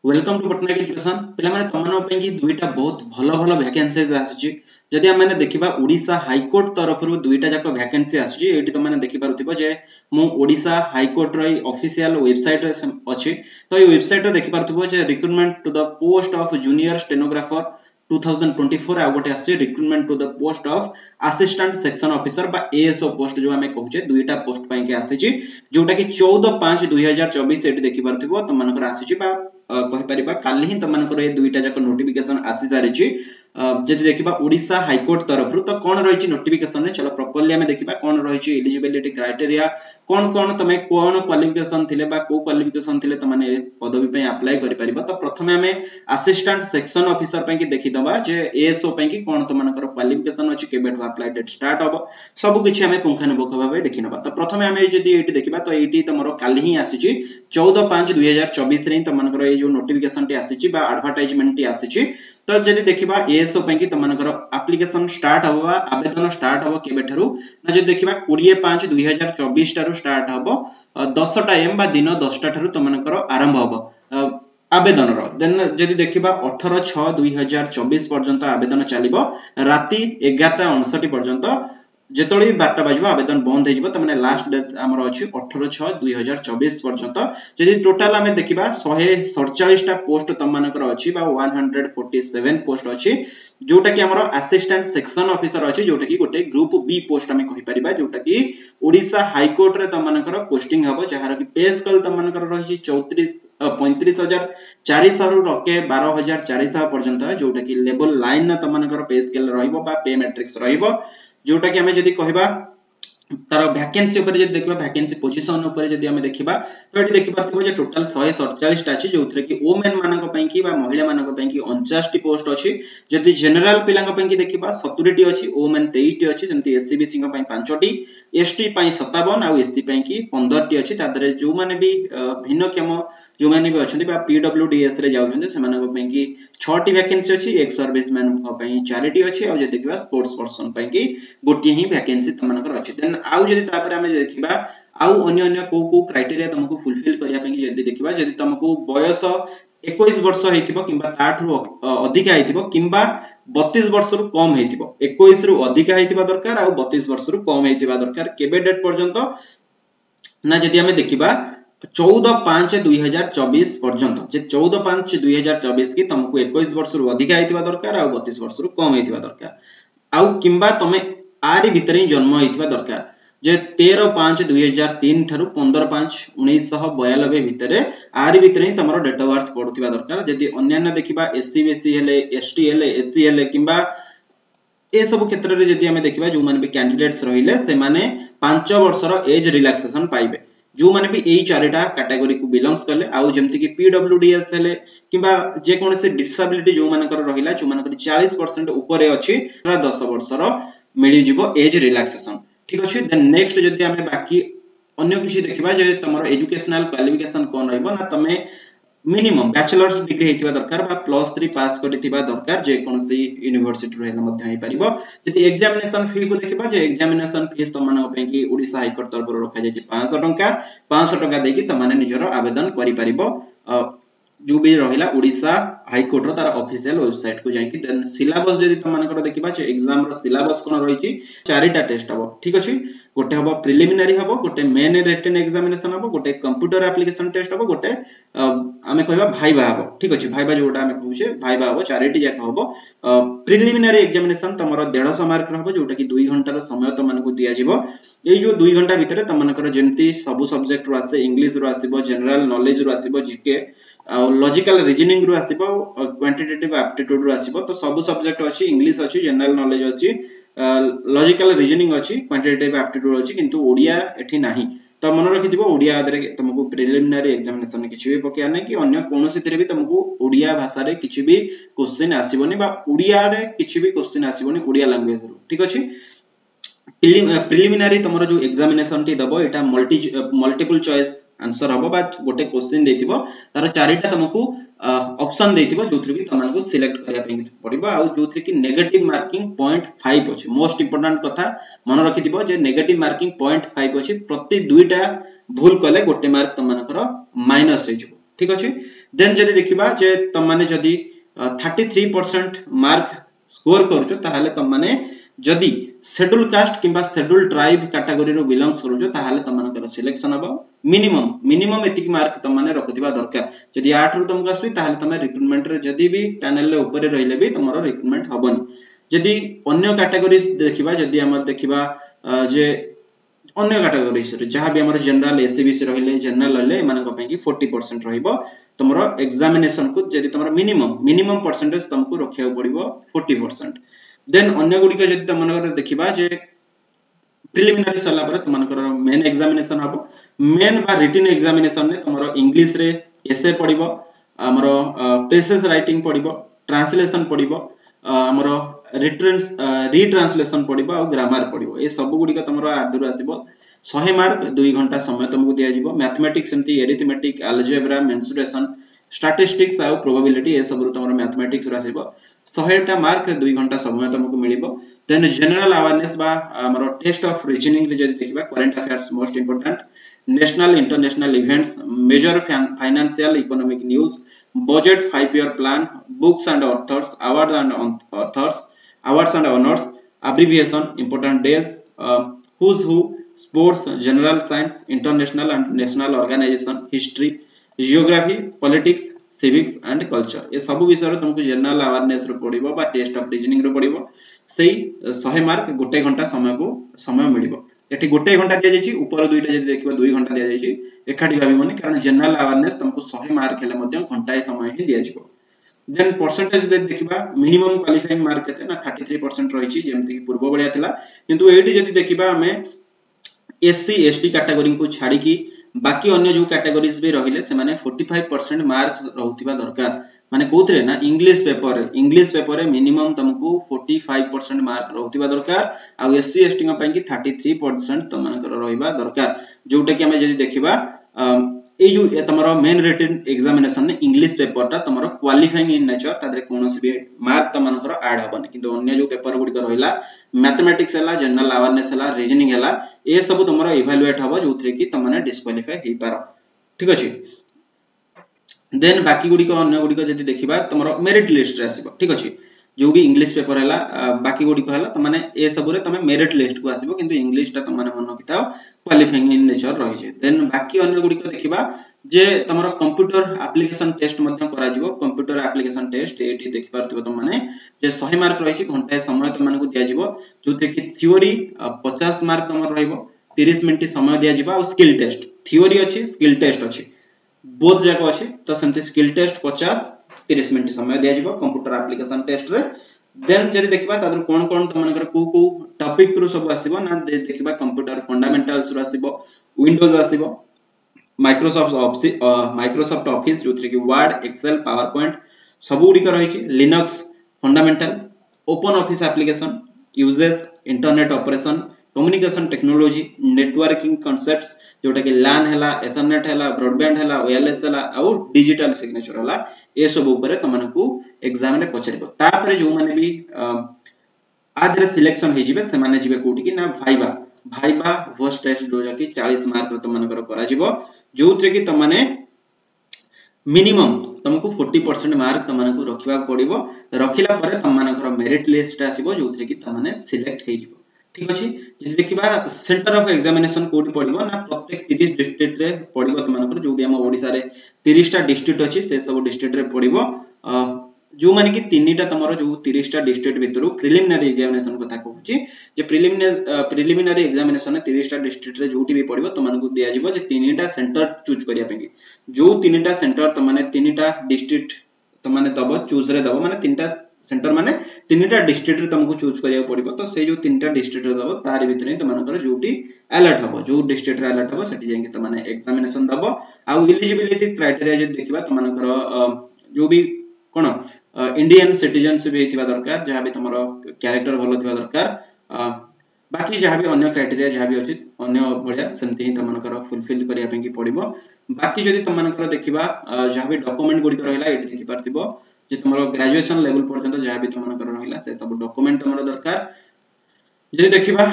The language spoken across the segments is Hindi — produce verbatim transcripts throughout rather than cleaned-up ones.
वेलकम टू पटना एजुकेशन पिला माने तमन पे कि दुईटा बहुत भलो भलो वैकेंसीज आसी जदि हम माने देखिबा ओडिसा हाई कोर्ट तरफ रु दुईटा जाक वैकेंसी आसी एठी त माने देखि पारुथिबो जे मु ओडिसा हाई कोर्ट रो ऑफिशियल वेबसाइट अछि तो ए वेबसाइट रो देखि पारुथिबो जे recruitment to the post of junior stenographer two thousand twenty four आ गोटे आसी recruitment to the post of assistant section officer बा एएसओ पोस्ट जो हमें कहूचे दुईटा पोस्ट पई के आसी जोटा कि चौदह पाँच दो हज़ार चौबीस एठी देखि पारुथिबो त मानकर आसी बा कहि परिबा काली ही त मानकर ए दुईटा जाक नोटिफिकेशन आसी सारिछि जदि देखिबा ओडिसा हाई कोर्ट तरफ रु तो कोन रहिछि नोटिफिकेशन रे चलो प्रॉपर्ली हमें देखिबा कोन रहिछि एलिजिबिलिटी क्राइटेरिया कोन कोन तमे कोन क्वालिफिकेशन थिले बा को क्वालिफिकेशन थिले त माने पदवी पे अप्लाई करि परिबा तो प्रथमे हमें असिस्टेंट सेक्शन ऑफिसर पे कि देखि दबा जे एएसओ पे कि कोन त मानकर क्वालिफिकेशन अछि केबेट अप्लाई डेट स्टार्ट हबो सब किछि हमें पुंखानुपुंख भाबे देखि नबा तो प्रथमे हमें जदि एठी देखिबा तो एठी तमरो काली ही आसीछि चौदह पाँच दो हज़ार चौबीस रे त मानकर ए जो नोटिफिकेशन टी आसीछि बा एडवर्टाइजमेंट टी आसीछि तो जदि देखिबा एएसओ पे कि तमनकर एप्लीकेशन स्टार्ट हबो आवेदन स्टार्ट हबो केबे ठरू ना जदि देखिबा बीस पाँच दो हज़ार चौबीस टारू स्टार्ट हबो दस टा एम बा दिन दस टा ठरू तमनकर आरंभ हबो आवेदन रो देन जदि देखिबा अठारह छह दो हज़ार चौबीस पर्यंत आवेदन चलिबो राती ग्यारह टा उनसठ पर्यंत जेतोली बारह बाजबो आवेदन बंद हेजिबो त माने लास्ट डेट हमर अछि अठारह छह दो हज़ार चौबीस पर्यंत जदि टोटल हमें देखिबा एक सौ सैंतालीस टा पोस्ट तमनकर अछि बा एक सौ सैंतालीस पोस्ट अछि जोटा कि हमर असिस्टेंट सेक्शन ऑफिसर अछि जोटा कि गोटे ग्रुप बी पोस्ट हमें कहि परिबा जोटा कि ओडिसा हाई कोर्ट रे तमनकर पोस्टिंग हबो जहार कि पे स्केल तमनकर रहि चौंतीस पैंतीस हज़ार चार सौ रु रके बारह हज़ार चार सौ पर्यंत जोटा कि लेवल लाइन न तमनकर पे स्केल रहइबो बा पे मैट्रिक्स रहइबो जोटा कि हमें जदि कहबा तार वैकेंसी ऊपर जदि देखबा वैकेंसी पोजीशन ऊपर जदि हमें देखबा तो एटी देखि पाथबो जे टोटल एक सौ सैंतालीस टा अछि जोथरे कि वुमेन मानक पई कि बा महिला मानक पई कि उनचास टी पोस्ट अछि जदि जनरल पिलांग पई कि देखबा सत्तर टी अछि वुमेन तेईस टी अछि जेंति एससी बीसी पई पाँच टी एसटी पई सत्तावन आ एससी पई कि पंद्रह टी अछि तादरे जो माने भी भिन्नक्षम जो माने भी अछंती बा पीडब्ल्यूडीएस रे जाउछंती से मानक पई कि छह टी वैकेंसी अछि एक सर्विसमैन पई चार टी अछि आ जे देखबा स्पोर्ट्स पर्सन पई कि गोटी ही वैकेंसी तमनकर अछि देन आउ जदि तापर हमें देखिबा आउ अन्य अन्य को को क्राइटेरिया तुमको फुलफिल करिया पे जदि देखिबा जदि तुमको बयस इक्कीस वर्ष हेतिबो किबा ताठरो अधिक हेतिबो किबा बत्तीस वर्ष रु कम हेतिबो इक्कीस रु अधिक हेतिबा दरकार आ बत्तीस वर्ष रु कम हेतिबा दरकार केबे डेट पर्यंत ना जदि हमें देखिबा चौदह पाँच दो हज़ार चौबीस पर्यंत जे चौदह पाँच दो हज़ार चौबीस की तुमको इक्कीस वर्ष रु अधिक हेतिबा दरकार आ बत्तीस वर्ष रु कम हेतिबा दरकार आउ किबा तमे आरी भीतर ही जन्म हेतिबा दरकार जे तेरह पाँच दो हज़ार तीन थारु पंद्रह पाँच उन्नीस सौ बयानबे भितरे आरी भितरे तमरो डेट ऑफ बर्थ पडुथिबा दरकार जदि अन्यान्य देखिबा एससी बीसी हेले एसटी हेले एससी हेले किबा ए सब क्षेत्र रे जदि हमें देखिबा जो माने भी कैंडिडेट्स रहिले से माने पाँच वर्षर एज रिलैक्सेशन पाइबे जो माने भी एई चारिटा कैटेगरी को बिलोंग्स करले आउ जेमति कि पीडब्ल्यूडीएस हेले किबा जे कोनसे डिसेबिलिटी जो मानकर रहिला जो मानकर चालीस परसेंट ऊपर अछि दस वर्षर मिली जिवो एज रिलैक्सेशन ठीक अछि देन नेक्स्ट जदि हमें बाकी अन्य किछि देखिबा जे तमरो एजुकेशनल क्वालिफिकेशन कोन रहइबो ना तमे मिनिमम बैचलर्स डिग्री हेतिबा दरकार बा प्लस थ्री पास करितिबा दरकार जे कोनसी यूनिवर्सिटी रहला मध्ये हे परिबो जदि एग्जामिनेशन फी को देखिबा जे एग्जामिनेशन फीस तमन पे कि ओडिसा हाई कोर्ट तरफ रखा जाय पाँच सौ टंका पाँच सौ टंका देकी तमाने निजरो आवेदन करि परिबो जो भी रहिला ओडिसा हाई कोर्ट रो तार ऑफिशियल वेबसाइट को जाई कि देन सिलेबस जदि तमनकर देखिबा जे एग्जाम रो सिलेबस कोन रहिछि चारिटा टेस्ट हबो ठीक अछि गोटे हबो प्रिलिमिनरी हबो गोटे मेन रिटन एग्जामिनेशन हबो गोटे कंप्यूटर एप्लीकेशन टेस्ट हबो गोटे आमे कहबा भाइबा हबो ठीक अछि भाइबा जोटा आमे कहूछे भाइबा हबो चारिटी जाक हबो प्रिलिमिनरी एग्जामिनेशन तमरो एक सौ पचास मार्क हबो जोटा कि दो घंटा रो समय तमनको दिया जिवो एई जो दो घंटा भितरे तमनकर जेमति सब सब्जेक्ट रो आसे इंग्लिश रो आसीबो जनरल नॉलेज रो आसीबो जीके आ लॉजिकल रीजनिंग रो आसीबो क्वांटिटेटिव एप्टीट्यूड रो आसीबो तो सब सब्जेक्ट अछि इंग्लिश अछि जनरल नॉलेज अछि लॉजिकल रीजनिंग अछि क्वांटिटेटिव एप्टीट्यूड अछि किंतु ओडिया एठी नाही त मन रखिदिबो ओडिया आदरे तुमको प्रिलिमिनरी एग्जामिनेशन किछि भी पकिया नै कि अन्य कोनोसी तरे भी तुमको ओडिया भाषा रे किछि भी क्वेश्चन आसीबोनी बा ओडिया रे किछि भी क्वेश्चन आसीबोनी ओडिया लैंग्वेज रो ठीक अछि प्रिलिमिनरी तमरो जो एग्जामिनेशन टी दबो एटा मल्टी मल्टीपल चॉइस आंसर हबो बा गोटे क्वेश्चन देथिबो तार चारिटा तुमको ऑप्शन देथिबो जोथि कि तमनको सिलेक्ट करिया पे पड़िबो आ जोथि कि negative marking zero point five अछि मोस्ट इंपोर्टेंट कथा मन रखिथिबो जे negative marking zero point five अछि प्रति दुईटा भूल कले गोटे मार्क तमनकर माइनस हे जबो ठीक अछि। देन जदि देखिबा जे तुम माने जदि तैंतीस परसेंट मार्क स्कोर करूछ ताहाले तुम माने जदि शेड्यूल कास्ट किंबा शेड्यूल ट्राइब कैटेगरी रो बिलोंग्स करूछ ताहाले तुम मानकर सिलेक्शन हबो। मिनिमम मिनिमम एतिक मार्क तुम माने रखुथिबा दरकार। जदि आठ रु तुमको आसुई ताहाले तुम रिक्रूटमेंट रे जदि भी पैनल रे ऊपर रहिले भी तुमरो रिक्रूटमेंट हबनी। जदि अन्य कैटेगरीज देखिबा जदि हमर देखिबा जे अन्य कैटेगरीज रे जहां भी हमर जनरल एससीबीसी रहिले जनरल रहिले मानक पई कि चालीस परसेंट रहिबो तुमरो एग्जामिनेशन को जदि तुमरो मिनिमम मिनिमम परसेंटेज तुमको रखिया पड़िबो चालीस परसेंट। देन अन्य गुडी के जदि तुमनकर देखिबा जे प्रिलिमिनरी सला पर तुमनकर मेन एग्जामिनेशन हबो। मेन बा रिटन एग्जामिनेशन ने तुमरो इंग्लिश रे एसे पड़िबो हमरो पेसेस राइटिंग पड़िबो ट्रांसलेशन पड़िबो हमरो रिटन रीट्रांसलेशन पड़िबो आ ग्रामर पड़िबो। ए सब गुडी का तुमरो आदुर आसीबो सौ मार्क दो घंटा समय तुमको दिया जिवो। मैथमेटिक्स सेमती एरिथमेटिक अलजेब्रा मेंसुरेशन स्टैटिस्टिक्स आ प्रोबेबिलिटी ए सब तुमरो मैथमेटिक्स रो आसीबो सौ टा मार्क दो घंटा समय तुमको मिलिबो। देन जनरल अवेयरनेस बा हमरो टेस्ट ऑफ रीजनिंग रे जदि देखिबा current affairs most important national international events major financial economic news budget five year plan books and authors award and authors awards and honours abbreviation important days uh, who's who sports general science international and national organization history geography politics civics and culture ये सब विषय रो तुमको जनरल अवेयरनेस रो पड़िबो बा टेस्ट ऑफ रीजनिंग रो पड़िबो। सेही सौ मार्क गोटे घंटा समय को समय मिलिबो। एठी गोटे घंटा दिया जायछि ऊपर दुईटा जदि देखिबा दो घंटा दिया जायछि एखाडी भाबिबोनी कारण जनरल अवेयरनेस तुमको सौ मार्क हेले मध्ये घंटाए समय ही दिया जिवो। देन परसेंटेज दे देखिबा मिनिमम क्वालिफाइंग मार्क केते ना तैंतीस परसेंट रहिछि जेमति कि पूर्व बळिया थिला किंतु एठी जदि देखिबा हमें एससी एसटी कैटेगरी को छाडी की बाकी अन्य जो कैटेगरीज भी रहिले से माने पैंतालीस परसेंट मार्क्स रहउथिबा दरकार। माने कोथरे ना इंग्लिश पेपर इंग्लिश पेपर रे मिनिमम तुमको पैंतालीस परसेंट मार्क रहउथिबा दरकार आ एससी एसटी पई कि तैंतीस परसेंट तमनकर रहिबा दरकार। जोटा कि हमें जदि देखिबा ए जो तमरो मेन रिटन एग्जामिनेशन ने इंग्लिश पेपर ता तमरो क्वालिफाइंग इन नेचर तादरे कोनोसी भी मार्क तमनकर ऐड हबनी किंतु अन्य जो पेपर गुडी रहिला मैथमेटिक्स हला जनरल अवेयरनेस हला रीजनिंग हला ए सब तमरो इवैल्यूएट हबो जोथरे कि तमने डिस्क्वालीफाई हे पारो। ठीक अछि। देन बाकी गुडी को अन्य गुडी को जदि देखिबा तमरो मेरिट लिस्ट रे आसीबो। ठीक अछि। जो भी इंग्लिश पेपर हला बाकी गुडी को हला त माने ए सब रे तमे मेरिट लिस्ट को आसीबो किंतु इंग्लिश ता तमने मन किताओ क्वालिफाइंग इन नेचर रहि जे। देन बाकी अन्य गुडी को देखिबा जे तमरो कंप्यूटर एप्लीकेशन टेस्ट मध्ये करा जिवो। कंप्यूटर एप्लीकेशन टेस्ट एटी देखि पारतिबो त माने जे सौ मार्क रहिछि घंटा समय त माने को दिया जिवो जोते कि थ्योरी पचास मार्क तमर रहइबो तीस मिनिट समय दिया जिवो आ स्किल टेस्ट थ्योरी अछि स्किल टेस्ट अछि बोथ जाको अछि त सेमति स्किल टेस्ट पचास तीस मिनिट समय दिया जिवो कंप्यूटर एप्लीकेशन टेस्ट रे। देन जदि देखिबा तादर कोन कोन त मानकर को को टॉपिक रो सब आसीबो ना देखिबा कंप्यूटर फंडामेंटल्स रो आसीबो विंडोज आसीबो माइक्रोसॉफ्ट ऑफिस माइक्रोसॉफ्ट ऑफिस जोथरे कि वर्ड एक्सेल पावर पॉइंट सब गुडी का रहिछि Linux fundamental open office application uses internet operation communication technology networking concepts जोटा कि लैन हला एथरनेट हला ब्रॉडबैंड हला वायरलेस हला आ डिजिटल सिग्नेचर हला ए सब ऊपर तमनकु एग्जाम रे पचरिबो। तापर जो माने भी आदरे सिलेक्शन हे जिवे से माने जिवे कोठी कि ना भाइबा भाइबा फर्स्ट टेस्ट जो कि चालीस मार्क रो तमनकर करा जिवो जोथरे कि तमने मिनिमम तुमको चालीस परसेंट मार्क तमनकु रखिबा पड़िबो। रखिला परे तमनकर मेरिट लिस्ट आसीबो जोथरे कि तमने सिलेक्ट हे जिवो। ठीक अछि। जे देखिबा सेंटर ऑफ एग्जामिनेशन कोड पड़िबो ना प्रत्येक तीस डिस्ट्रिक्ट रे पड़िबो तमनकर जो भी हम ओडिसा रे तीस टा डिस्ट्रिक्ट अछि से सब डिस्ट्रिक्ट रे पड़िबो जो माने कि तीनटा तमरो जो तीस टा डिस्ट्रिक्ट भितरु प्रिलिमिनरी एग्जामिनेशन कथा कहूची जे प्रिलिमिनरी प्रिलिमिनरी एग्जामिनेशन ने तीस टा डिस्ट्रिक्ट रे जोटी भी पड़िबो तमनकु दिया जिवो जे तीनटा सेंटर चूज करिया पे जो तीनटा सेंटर तमने तीनटा डिस्ट्रिक्ट तमने दबो चूज रे दबो माने तीनटा सेंटर माने तीनटा डिस्ट्रिक्ट रे तुमको चूज करिया पड़िबो तो से जो तीनटा डिस्ट्रिक्ट रे दबो तार भितर ही तमनकर जोटी अलर्ट हबो जो डिस्ट्रिक्ट रे अलर्ट हबो सेठी जेंगे तमने एग्जामिनेशन दबो आ एलिजिबिलिटी क्राइटेरिया जे देखिबा तमनकर जो भी कोन इंडियन सिटीजनशिप हेतिबा दरकार जहा भी तमरो कैरेक्टर भलो थिबा दरकार बाकी जहा भी अन्य क्राइटेरिया जहा भी अछि अन्य बढ़िया सेमति ही तमनकर फुलफिल करिया पे की पड़िबो। बाकी जदि तमनकर देखिबा जहा भी डॉक्यूमेंट गुडी रहला एठी देखि पारतिबो जे तमरो ग्रेजुएशन लेवल पर्यंत जहा भी तमनकर रहला से सब डॉक्यूमेंट तमरो दरकार। जदि देखिबा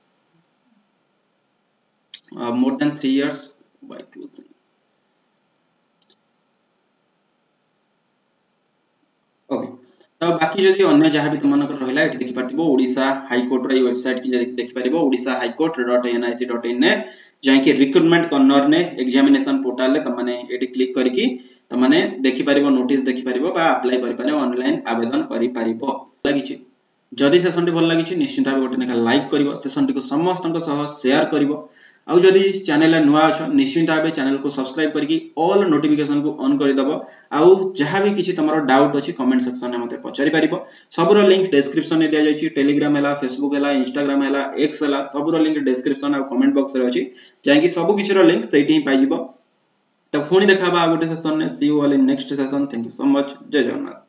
more than three years by two तो बाकी जदि अन्य जहाँ भी तुमनकर रहिला एठी देखि परतिबो ओडिसा हाई कोर्ट रे वेबसाइट की देखि परबो Odisha high court dot N I C dot in ने जाय कि रिक्रूटमेंट कॉर्नर ने एग्जामिनेशन पोर्टल ले तमने एठी क्लिक करके तमने देखि परबो नोटिस देखि परबो बा अप्लाई करि पारे ऑनलाइन आवेदन करि पारिबो लागि छि। जदि सेशन टी भल लागि छि निश्चित भाबे गोटे नेखा लाइक करिवो सेशन टी को समस्त सह शेयर करिवो आउ जदि चैनल नुआ अछ निश्चित भाबे चैनल को सब्सक्राइब करके ऑल नोटिफिकेशन को ऑन कर दबो आउ जहां भी किछि तमरो डाउट अछि कमेंट सेक्शन में मते पचारि परिबो सबरो लिंक डिस्क्रिप्शन में दिया जाय छि टेलीग्राम हैला फेसबुक हैला इंस्टाग्राम हैला एक्स हैला सबरो लिंक डिस्क्रिप्शन आ कमेंट बॉक्स रे अछि जाय कि सब किछि रो लिंक सेठी ही पाइ जिवो। तो पुणी देखाबा आ गोटे सेशन ने see you all in next session thank you so much जय जगन्नाथ।